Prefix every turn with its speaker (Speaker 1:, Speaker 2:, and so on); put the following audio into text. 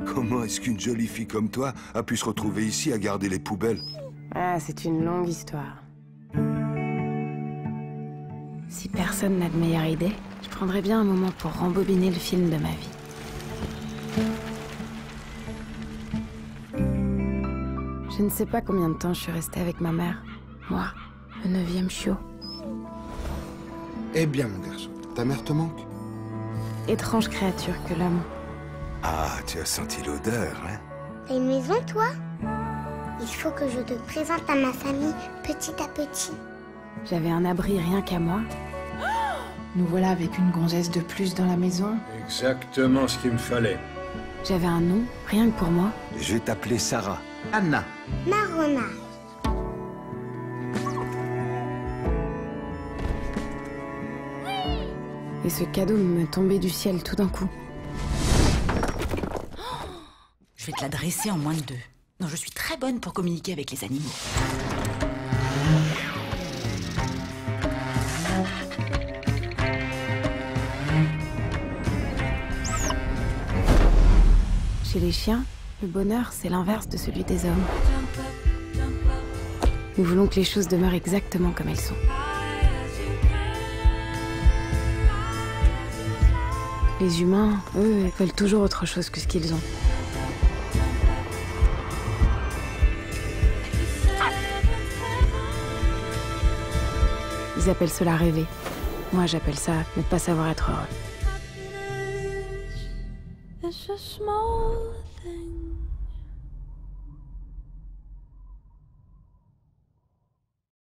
Speaker 1: Comment est-ce qu'une jolie fille comme toi a pu se retrouver ici à garder les poubelles?
Speaker 2: Ah, c'est une longue histoire. Si personne n'a de meilleure idée, je prendrais bien un moment pour rembobiner le film de ma vie. Je ne sais pas combien de temps je suis restée avec ma mère. Moi, le 9e chiot.
Speaker 3: Eh bien, mon garçon, ta mère te manque?
Speaker 2: Étrange créature que l'homme.
Speaker 1: Ah, tu as senti l'odeur, hein?
Speaker 4: T'as une maison, toi? Il faut que je te présente à ma famille petit à petit.
Speaker 2: J'avais un abri rien qu'à moi. Nous voilà avec une gonzesse de plus dans la maison.
Speaker 5: Exactement ce qu'il me fallait.
Speaker 2: J'avais un nom, rien que pour moi.
Speaker 1: Je vais t'appeler Sarah.
Speaker 3: Anna.
Speaker 4: Marona.
Speaker 2: Et ce cadeau me tombait du ciel tout d'un coup.
Speaker 6: Je vais te la dresser en moins de 2. Non, je suis très bonne pour communiquer avec les animaux.
Speaker 2: Chez les chiens, le bonheur, c'est l'inverse de celui des hommes. Nous voulons que les choses demeurent exactement comme elles sont. Les humains, eux, veulent toujours autre chose que ce qu'ils ont. Ils appellent cela rêver. Moi, j'appelle ça ne pas savoir être heureux.
Speaker 7: It's a small thing.